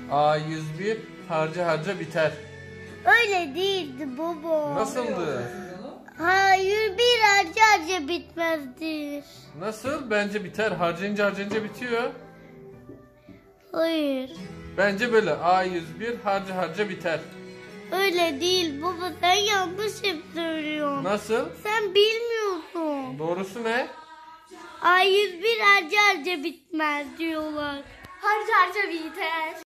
A101 harca harca biter. Öyle değildi baba. Nasıldı? Hayır, bir harca bitmezdir. Nasıl? Bence biter. Harcayınca harcayınca bitiyor. Hayır. Bence böyle A101 harca harca biter. Öyle değil baba, sen yanlış hep söylüyorsun. Nasıl? Sen bilmiyorsun. Doğrusu ne? A101 harca bitmez diyorlar. Harca biter.